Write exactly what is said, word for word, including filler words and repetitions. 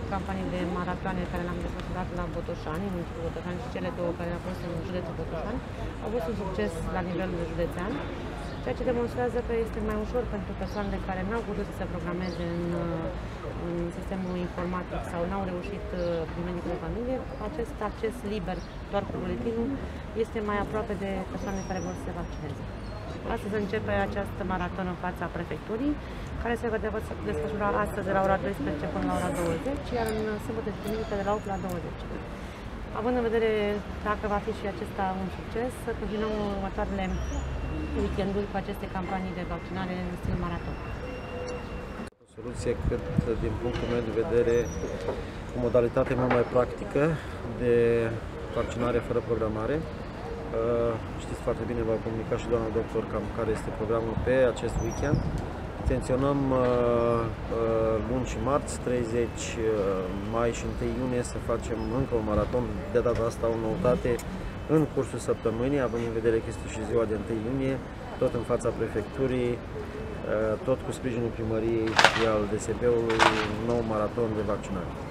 campanii de maratoane care le-am desfășurat la Botoșani, în municipiul Botoșani, și cele două care au fost în județul Botoșani, au fost un succes la nivel județean, ceea ce demonstrează că este mai ușor pentru persoanele care n-au putut să se programeze în, în sistemul informatic sau n-au reușit prin medicul de familie. Acest acces liber doar cu buletinul este mai aproape de persoanele care vor să se vaccineze. Astăzi începe această maraton în fața prefecturii, care se va desfășura astăzi de la ora douăsprezece până la ora douăzeci, iar în sâmbătă și duminică de la opt la douăzeci. Având în vedere dacă va fi și acesta un succes, să continuăm următoarele weekenduri cu aceste campanii de vaccinare în stil maraton. O soluție cât, din punctul meu de vedere, o modalitate mult mai practică de vaccinare fără programare. Știți foarte bine, v-a comunicat și doamna doctor cam care este programul pe acest weekend. Intenționăm luni și marți, treizeci mai și întâi iunie, să facem încă un maraton, de data asta o noutate, în cursul săptămânii, având în vedere că este și ziua de întâi iunie, tot în fața prefecturii, tot cu sprijinul primăriei și al D S B-ului, un nou maraton de vaccinare.